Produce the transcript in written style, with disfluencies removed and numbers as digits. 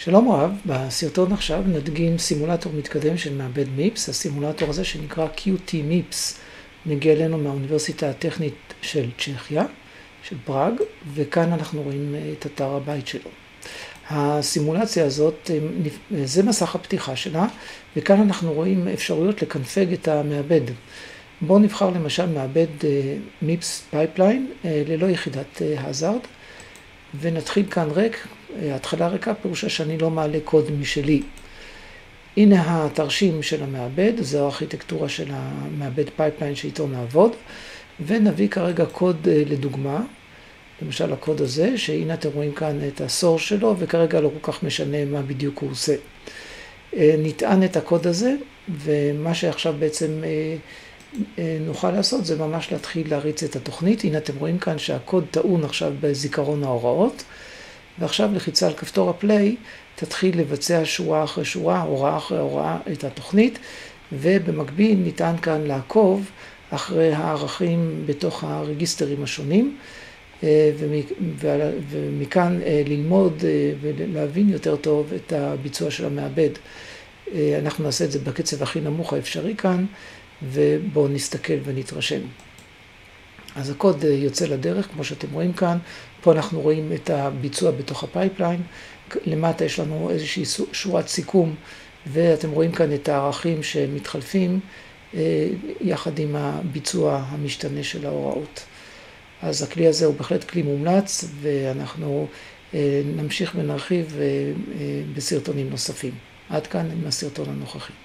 שלום רב, בסרטון עכשיו נדגים סימולטור מתקדם של מעבד מיפס. הסימולטור הזה שנקרא QT מיפס מגיע אלינו מהאוניברסיטה הטכנית של צ'כיה, של פראג, וכאן אנחנו רואים את אתר הבית שלו. הסימולציה הזאת, זה מסך הפתיחה שלה, וכאן אנחנו רואים אפשרויות לקנפג את המעבד. בואו נבחר למשל מעבד מיפס פייפליין ללא יחידת הזארד, ונתחיל כאן ריק. התחלה ריקה פירושה שאני לא מעלה קוד משלי. הנה התרשים של המעבד, זו הארכיטקטורה של המעבד פייפליין שאיתו נעבוד, ונביא כרגע קוד לדוגמה, למשל הקוד הזה, שהנה אתם רואים כאן את הסורס שלו, וכרגע לא כל כך משנה מה בדיוק הוא עושה. נטען את הקוד הזה, ומה שעכשיו בעצם נוכל לעשות זה ממש להתחיל להריץ את התוכנית. הנה אתם רואים כאן שהקוד טעון עכשיו בזיכרון ההוראות, ועכשיו לחיצה על כפתור הפליי תתחיל לבצע שורה אחרי שורה, הוראה אחרי הוראה את התוכנית, ובמקביל ניתן כאן לעקוב אחרי הערכים בתוך הרגיסטרים השונים, ומכאן ללמוד ולהבין יותר טוב את הביצוע של המעבד. אנחנו נעשה את זה בקצב הכי נמוך האפשרי כאן, ובואו נסתכל ונתרשם. אז הקוד יוצא לדרך, כמו שאתם רואים כאן. פה אנחנו רואים את הביצוע בתוך הפייפליין. למטה יש לנו איזושהי שורת סיכום, ואתם רואים כאן את הערכים שמתחלפים יחד עם הביצוע המשתנה של ההוראות. אז הכלי הזה הוא בהחלט כלי מומלץ, ואנחנו נמשיך ונרחיב בסרטונים נוספים. עד כאן עם הסרטון הנוכחי.